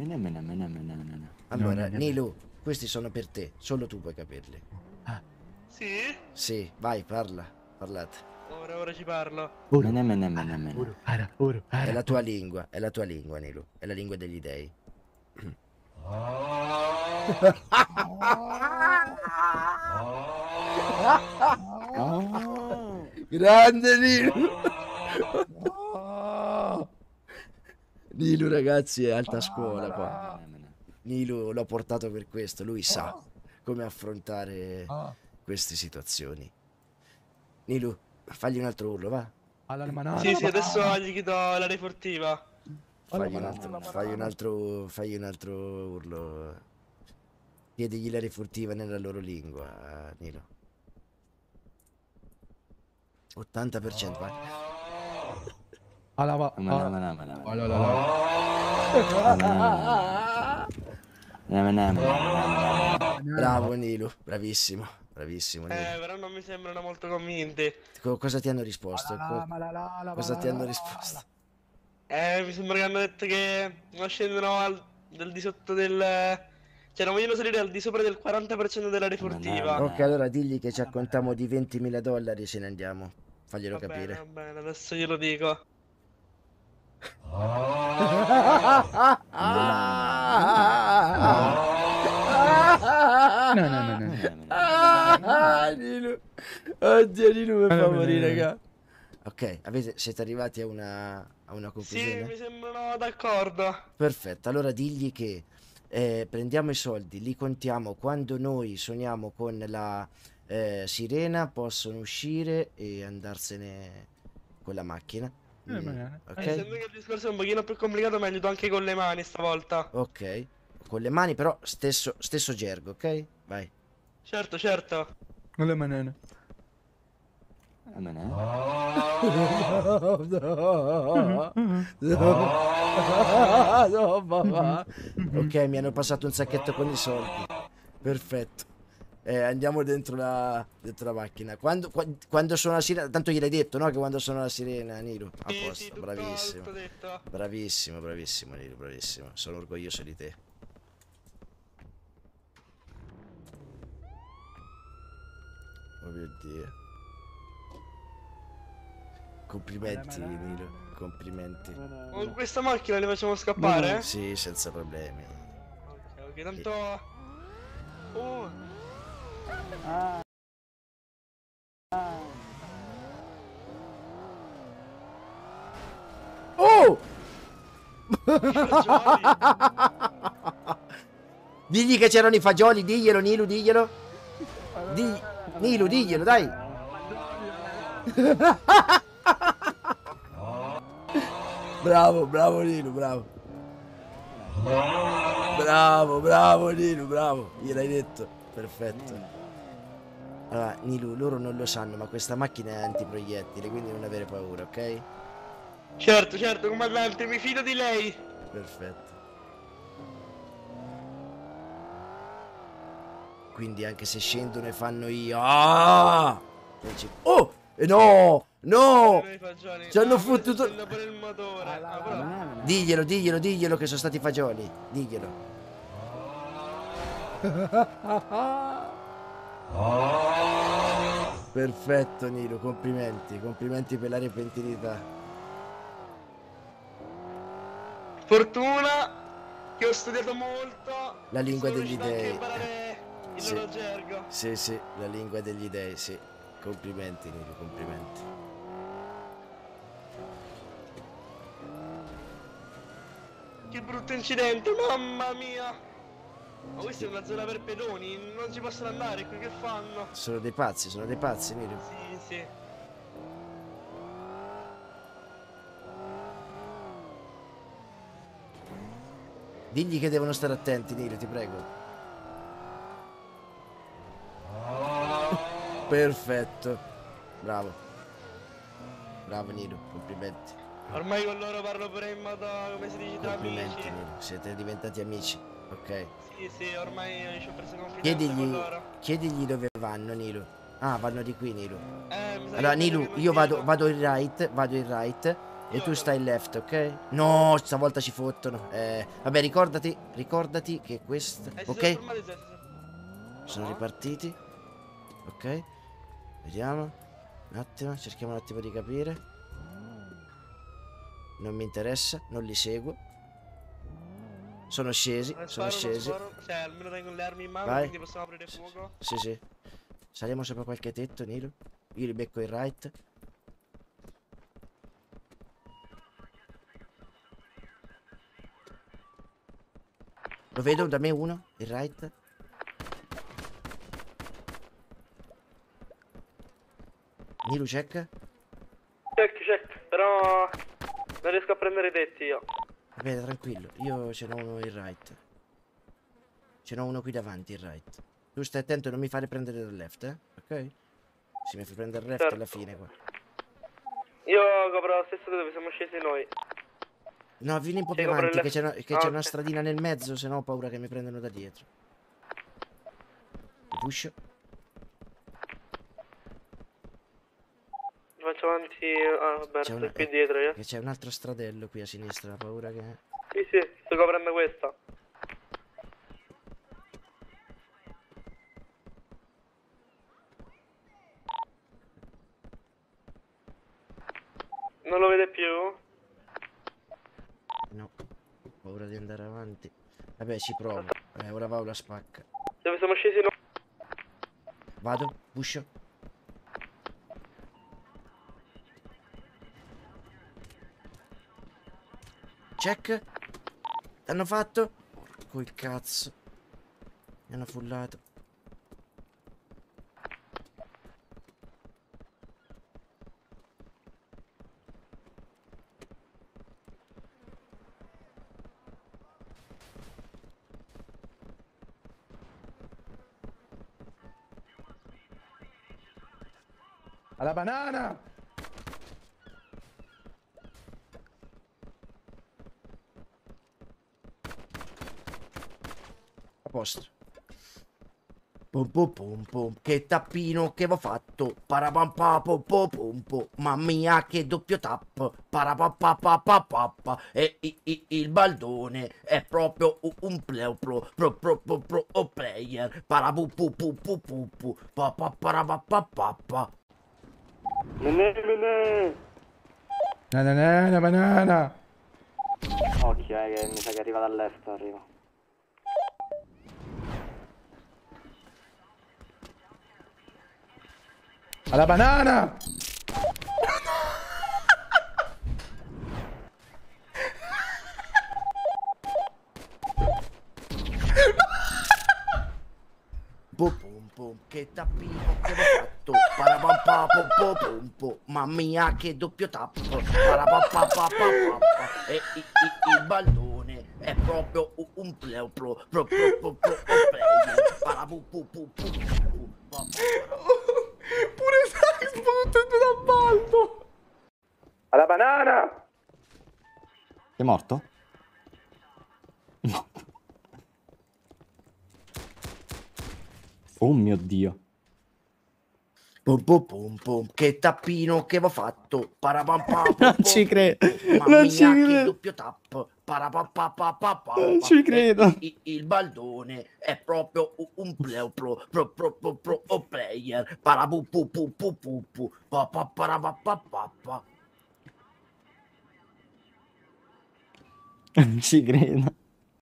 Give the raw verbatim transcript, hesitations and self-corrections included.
Allora, Nilu, questi sono per te, solo tu puoi capirli. Ah. Sì? Sì, vai, parla, parlate. Ora, ora ci parlo. Uru, uru, ara, uru, ara, È la tua uru. lingua, è la tua lingua, Nilu, è la lingua degli dei. Grande Nilu! Nilu, ragazzi, è alta scuola qua. Nilu l'ho portato per questo, lui sa come affrontare queste situazioni. Nilu, fagli un altro urlo, va? Sì, sì, adesso gli chiedo la refurtiva. Fagli un altro, fagli un altro, fagli un altro urlo. Chiedigli la refurtiva nella loro lingua, Nilu. ottanta per cento, vai. Alava, Bravo Nilu, bravissimo, bravissimo Nilu. Eh, però non mi sembrano molto convinti. Co- cosa ti hanno risposto? Co- cosa ti hanno risposto? Eh, mi sembra che hanno detto che non scendono al, del di sotto del... Cioè, non vogliono salire al di sopra del quaranta per cento della refurtiva. Ok, allora digli che ci accontiamo di ventimila dollari e ce ne andiamo. Faglielo Va bene, capire. va bene, adesso glielo dico. No, no, no, no. Ah, Nilu. Oddio, Nilu mi fa morire, raga. Ok, avete, siete arrivati a una, a una Sì, conclusione? mi sembrano d'accordo. Perfetto, allora digli che eh, prendiamo i soldi, li contiamo, quando noi suoniamo con la eh, sirena possono uscire e andarsene con la macchina. Eh, Mm, bene. Eh, ok? sembra che il discorso è un pochino più complicato, ma aiuto anche con le mani stavolta. Ok, con le mani però stesso, stesso gergo, ok? Vai. Certo, certo. Non le manene. No, papà. Ok, mi hanno passato un sacchetto con i soldi. Perfetto. Eh, andiamo dentro la, dentro la macchina. Quando, qua- quando suona la sirena, tanto gliel'hai detto, no? Che quando suona la sirena, Nilu. A Sì, sì, posto, tutto, bravissimo. tutto detto. Bravissimo, bravissimo, Nilu, bravissimo. Sono orgoglioso di te. Oh mio Dio. Complimenti, Nilu. Complimenti. Con questa macchina li facciamo scappare? Sì, senza problemi. Ok, ok, tanto... Oh, Oh! fagioli. Digli che c'erano i fagioli, diglielo, Nilu, diglielo. Di... Nilu, diglielo, dai. Bravo, bravo Nilu, bravo. Bravo, bravo Nilu, bravo. Gliel'hai detto. Perfetto. Allora, Nilu, loro non lo sanno, ma questa macchina è antiproiettile, quindi non avere paura, ok? Certo, certo, comandante, mi fido di lei. Perfetto. Quindi anche se scendono e fanno io... Ah! Non ci- Oh! E no! No! Noi fagioli. Ci hanno Ah, poi fottuto- si accende pure il motore. Ah, però- Diglielo, diglielo, diglielo che sono stati fagioli. Diglielo. Perfetto Nilu, complimenti, complimenti per la repentinità. Fortuna che ho studiato molto. La lingua sono degli riuscito anche a dei. imparare il Sì. loro gergo. Sì, sì, la lingua degli dei, sì. Complimenti Nilu, complimenti. Che brutto incidente, mamma mia. Ma questa è una zona per pedoni, non ci possono andare, qui che fanno? Sono dei pazzi, sono dei pazzi Nilu. Sì, sì. Digli che devono stare attenti Nilu, ti prego. Perfetto. Bravo. Bravo Nilu, complimenti. Ormai con loro parlo pure in modo, come si dice, tra Complimenti amici. Nilu, siete diventati amici. Ok. Sì, sì, ormai ci ho preso confidenza con Chiedigli, loro. chiedigli dove vanno Nilu. Ah, vanno di qui Nilu. Eh, mi sa Allora che è meglio Nilu, che non io vado, chiedo. vado in right, vado in right. E tu stai left, ok? No, stavolta ci fottono. Eh, vabbè, ricordati, ricordati che questa... Eh, si Ok? sono fermati, si sono- Sono ripartiti. Ok. Vediamo. Un attimo, cerchiamo un attimo di capire. Non mi interessa, non li seguo. Sono scesi, Eh, sono sparo, non scesi. sparo. Cioè, almeno tengo le armi in mano, Vai. quindi possiamo aprire fuoco. Sì, sì. Saliamo sopra qualche tetto, Nilo. Io li becco il right. Lo vedo da me uno, il right. Nilo check. Check, check. Però non riesco a prendere i tetti io. Va bene, tranquillo. Io ce n'ho uno il right. Ce n'ho uno qui davanti, il right. Tu stai attento a non mi fare prendere dal left, eh? Ok? Se mi fai prendere il left Certo. alla fine qua. Io copro lo stesso dove siamo scesi noi. No, vieni un po' Sì, più copro il avanti, che left. c'è una, che Ah, c'è ok. una stradina nel mezzo, se no ho paura che mi prendano da dietro. Push. Faccio avanti. Ah, vabbè, C'è sto una- qui dietro io. Che c'è un altro stradello qui a sinistra, ho paura che... Sì, sì, sto coprendo questa. Non lo vede più? No, ho paura di andare avanti. Vabbè, ci provo. Eh, ora va la spacca. Dove siamo scesi noi? Vado, push. Check. L'hanno fatto? Porco il cazzo. Mi hanno fullato. Alla banana! A posto. Pum pum pum pum, che tappino che avevo fatto. Parapampa pum pum pum pum. Mamma mia che doppio tap. Parapapapapapapa. E i- i- il baldone è proprio u- un play pro pro pro pro pro o player. Parapu pu pu pu pu pu. Pa pa parapapapapa. Menè, menè! Banana, banana! Occhio, eh, che mi sa che arriva dall'est, arriva. Alla banana! Pum pum pum, che tappino che avevo fatto. Parapampa pum pum pum pum. Mamma mia che doppio tap. Parapapapapapapa. E i- i- il baldone è proprio u- un play pro pro pro pro pro o player. Parapu pu pu pu pu. Pa, pa, para. Pure Sax sputtato dal baldo! Alla banana! Sei morto? No. Oh mio Dio. Pum pum pum pum, che tappino che avevo fatto. Parapampa pum Non pum ci credo. pum. Mamma Non ci mia che credo. doppio tap. Parapapapapapa. Non ci credo. E i- il baldone è proprio u- un play pro pro pro pro pro o player. Parapu pu pu pu pu pu. Pa pa parapapapapa. Non ci credo.